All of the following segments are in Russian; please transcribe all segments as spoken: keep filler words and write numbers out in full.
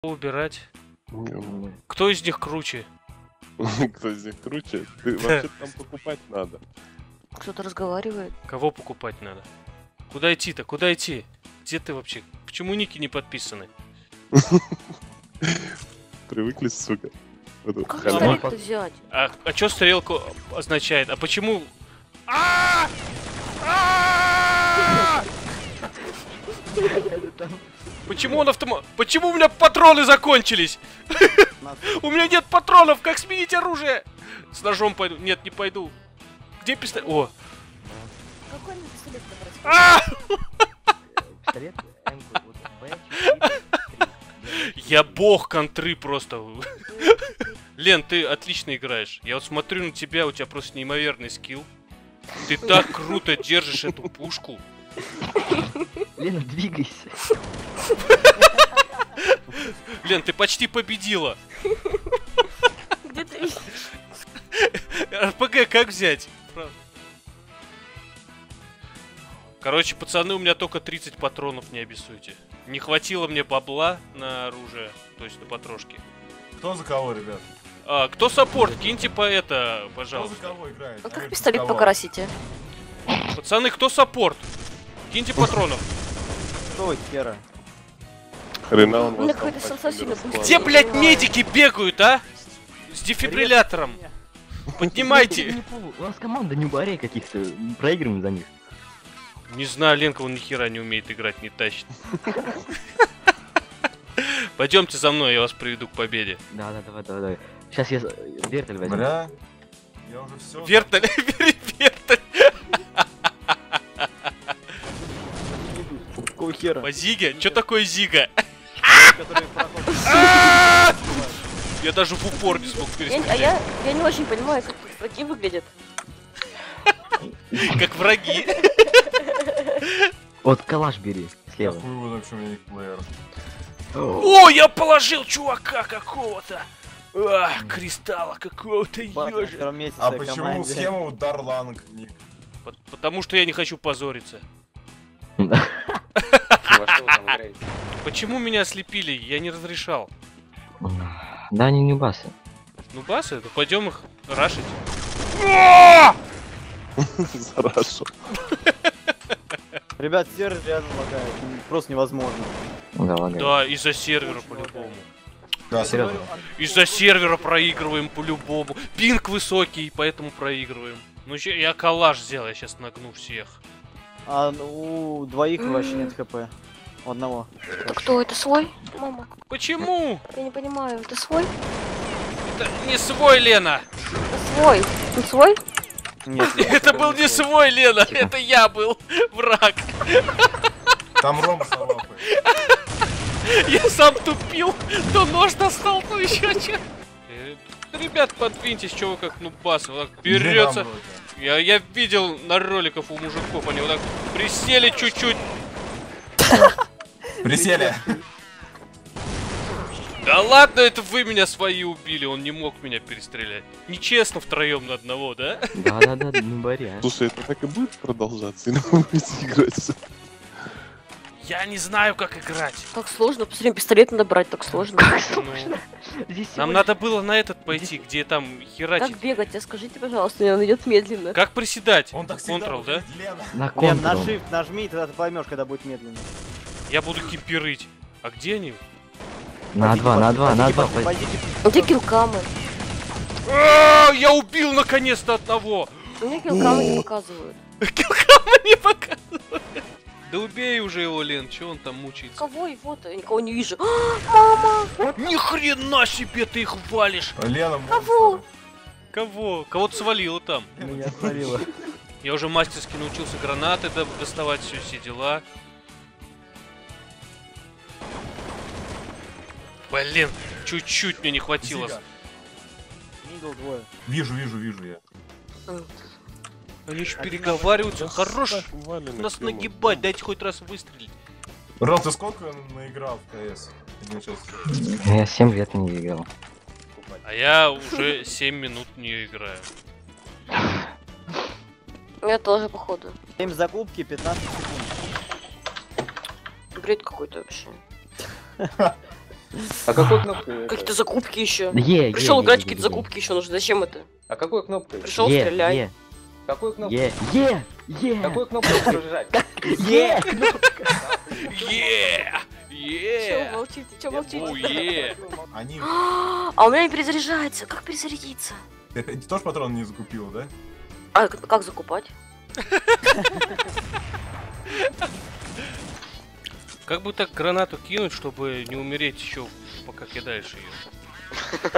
Убирать. Кто из них круче? Кто из них круче? Ты вообще там покупать надо. Кто-то разговаривает. Кого покупать надо? Куда идти-то? Куда идти? Где ты вообще? Почему ники не подписаны? Привыкли, сука. Как пистолет-то взять? А, а что стрелку означает? А почему... Почему он автомат? Почему у меня патроны закончились? У меня нет патронов, как сменить оружие? С ножом пойду. Нет, не пойду. Где пистолет? О! Какой мне пистолет брать? Я бог контры просто. Лен, ты отлично играешь. Я вот смотрю на тебя, у тебя просто неимоверный скилл. Ты так круто держишь эту пушку. Лена, двигайся. Лен, ты почти победила. Где ты? РПГ как взять? Короче, пацаны, у меня только тридцать патронов, не обессуйте. Не хватило мне бабла на оружие, то есть на патрошки. Кто за кого, ребят? А, кто саппорт? Киньте по это, пожалуйста. Кто за кого играет? А как Поверьте, пистолет кого. покрасите? Пацаны, кто саппорт? Киньте патронов. Что, хера? Хрена он У меня вас там какой-то почти сенсацийный раскладывает. Где, блядь, медики бегают, а? С дефибриллятором. Поднимайте. У нас команда не барей каких-то. Проигрываем за них. Не знаю, Ленка, он ни хера не умеет играть, не тащит. Пойдемте за мной, я вас приведу к победе. Да, да, давай, давай, давай. Сейчас я вертоль возьму. Бля, я уже все. Вертоль, вертоль. Какого хера? По Зиге? Что такое Зига? Я даже в упор не смог Я- А пересмотреть. я, я не очень понимаю, как враги выглядят. Как враги. Вот калаш бери, слева. Хуй его, вообще у меня есть плеер. О, я положил чувака какого-то. А, кристалла какого-то ёжа. А почему схема удар ланг? По- Потому что я не хочу позориться. Почему меня ослепили? Я не разрешал. Да, они не басы. Ну басы, то пойдем их рашить. Хорошо. Ребят, сервер реально лагает, просто невозможно. Да, лагай. Да, из-за сервера по-любому. Да, Серьезно. Из-за сервера проигрываем по-любому. Пинг высокий, поэтому проигрываем. Ну ща- я коллаж сделал, я сейчас нагну всех. А ну, у двоих вообще нет хп. У одного. Это кто? Это свой? Мама, Почему? я не понимаю. Это свой? Это не свой, Лена. Это свой. Это свой? Нет. Это был не свой, Лена. Это я был враг. там Рома с лапой. Я сам тупил. То нож достал, то еще что. Ребят, подвиньтесь, что вы как нубасы. Вот так берется. Я, я видел на роликах у мужиков, они вот так присели чуть-чуть. Присели. Да ладно, это вы меня свои убили, он не мог меня перестрелять. Нечестно втроем на одного, да? Да, да, да, не барей. а. Слушай, это так и будет продолжаться? Или вы будете играть? Я не знаю, как играть. Как сложно. Посмотри, пистолет надо брать, так сложно. Ну, Здесь нам всего надо было на этот пойти, где там херачить. Как бегать? А скажите, пожалуйста, он идет медленно. Как приседать? Он так всегда Контрол, да? будет, Лена. На Лен, на контрол. shift нажми, тогда ты поймешь, когда будет медленно. Я буду кипирыть. А где они? На два, на два, на два. пой- Пойдите, Где килкамы? А, я убил наконец-то одного! У меня килкамы не показывают. Килкама не показывает. Да убей уже его, Лен, че он там мучается? Кого и вот? Я никого не вижу. А, мама! Ни хрена себе ты их валишь! Лена, Кого? монстр. Кого? Кого-то свалило там. Меня отвалило. Я уже мастерски научился гранаты до- доставать, все, все дела. Блин, чуть-чуть мне не хватило. Зига. Мидл двое. Вижу, вижу, вижу я. Они же переговариваются. Хорош Так, валенок, нас ё-моё. нагибать, дайте хоть раз выстрелить. Ром, ты сколько наиграл в КС? Один час. Я семь лет не играл. А я уже семь минут не играю. Я тоже, походу. Время закупки пятнадцать секунд. Бред какой-то вообще. А какой кнопкой? Какие-то закупки еще. Е, Пришел е, играть, е, какие-то е, закупки еще нужны. Зачем это? А какой кнопкой? Пришел, е, стреляй. е, Какой кнопкой? Е, е, е, Какой кнопкой прожать? е. Е! Че Е! молчите? Че молчите? Уе! Они... А у меня не перезаряжается. Как перезарядиться? Ты ты тоже патрон не закупил, да? А как как закупать? Как бы так гранату кинуть, чтобы не умереть еще, пока кидаешь ее?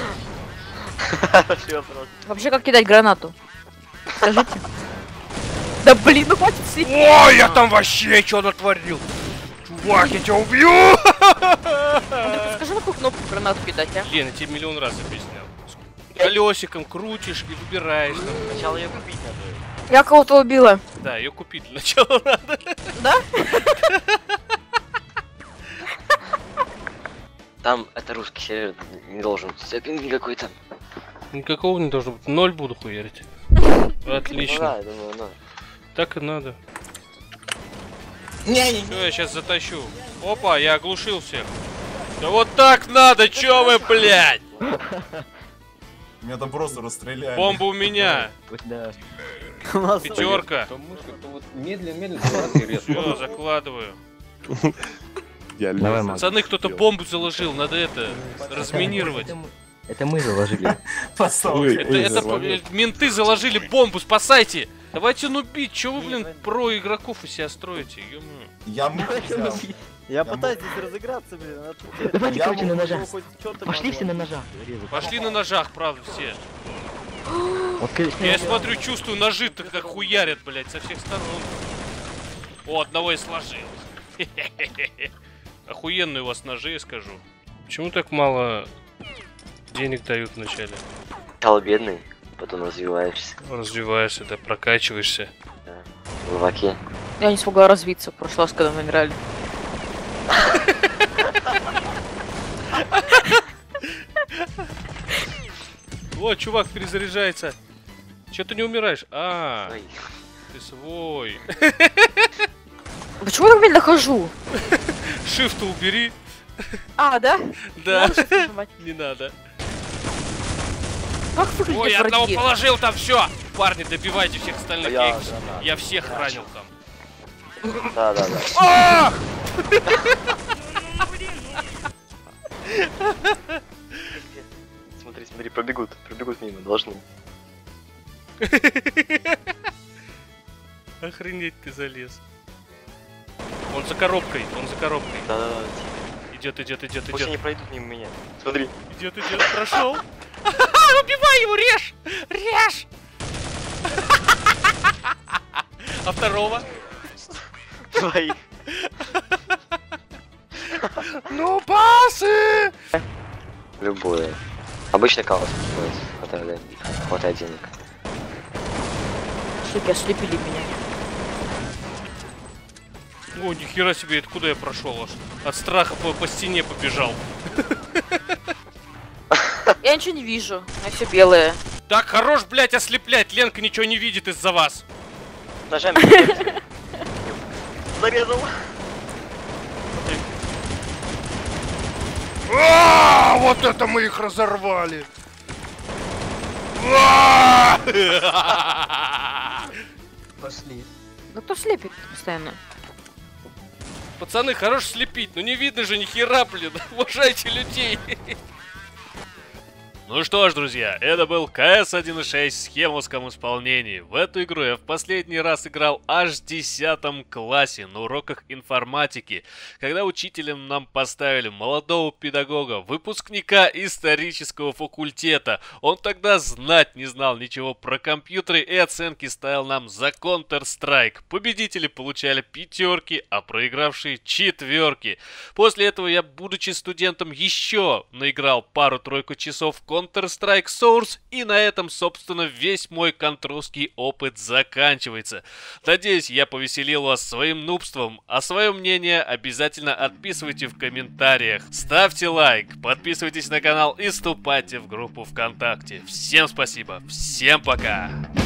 Вообще, как кидать гранату? Скажите. Да блин, ну хватит сидеть. Ой, я там вообще что натворил? Чувак, я тебя убью! Скажи, на какую кнопку гранату кидать, а? Лен, я тебе миллион раз объяснял. Колесиком крутишь и выбираешь. там. Сначала ее купить надо. Я кого-то убила. Да, ее купить для начала надо. Там это русский сервер, не должен быть степень какой-то. Никакого не должно быть. Ноль буду хуярить. Ну Отлично. да, я думаю, ну. Так и надо. Все, я сейчас затащу. Опа, я оглушил всех. Да вот так надо, чё вы, блядь? Меня там просто расстреляли. Бомба у меня. Да. Пятерка. То мышка, то вот медленно-медленно гранаты резко. Все, закладываю. Я Давай, лез. Макс. Пацаны, кто-то бомбу заложил, надо это разминировать. Это мы- Это мы заложили. Поставил. Ой, Это, ой, это заложил. э, менты заложили бомбу, спасайте! Давайте ну бить, чё вы, блин, про игроков из себя строите? Ё-моё. Я мух взял. Я пытаюсь здесь разыграться, блин. а тут- Давайте, Я короче, на могу ножах. хоть чёрта Пошли все на назвать. ножах. резать. Пошли на ножах, правда, все. Вот, конечно, Я смотрю, чувствую, ножи-то как хуярят, блядь, со всех сторон. О, одного я сложил. Охуенные у вас ножи, я скажу. Почему так мало денег дают вначале? Стал бедный, потом развиваешься. Развиваешься, да, прокачиваешься. В леваке. Я не смогла развиться в прошлый раз, когда мы играли. О, чувак перезаряжается. Че ты не умираешь? А, Ой. ты свой. Почему я так медленно хожу? Shift убери. А, да? Да. Надо shift нажимать. Не надо. Как выглядят Ой, я одного враги? положил там, все. Парни, добивайте всех остальных. Я Я, их- гранат. я всех ранил там. Да, да, да. А! Смотри, смотри, пробегут, пробегут мимо, должны. Охренеть ты залез. Он за коробкой, он за коробкой. Да, да, да. Идет, идет, идет, Пусть они идет. пройдут мимо меня. Смотри. Идет, идет, прошел. Убивай его, режь! Режь! А второго? Твои. Ну, басы! Любое. Обычно калас хватает, хватает денег. Суки, ослепили меня. О, нихера себе, это куда я прошел аж? От страха по, по стене побежал. Я ничего не вижу. Я все белое. Так, хорош, блядь, ослеплять. Ленка ничего не видит из-за вас. Ножами. Зарезал. А, вот это мы их разорвали. А! Пошли. Ну кто слепит постоянно? Пацаны, хорош слепить, но не видно же ни хера, блин. Уважайте людей. Ну что ж, друзья, это был ка эс один шесть в схемовском исполнении. В эту игру я в последний раз играл аж в десятом классе на уроках информатики, когда учителем нам поставили молодого педагога, выпускника исторического факультета. Он тогда знать не знал ничего про компьютеры и оценки ставил нам за Counter-Strike. Победители получали пятерки, а проигравшие четверки. После этого я, будучи студентом, еще наиграл пару-тройку часов в Counter-Strike Source, и на этом, собственно, весь мой контровский опыт заканчивается. Надеюсь, я повеселил вас своим нубством, а свое мнение обязательно отписывайте в комментариях. Ставьте лайк, подписывайтесь на канал и вступайте в группу ВКонтакте. Всем спасибо, всем пока!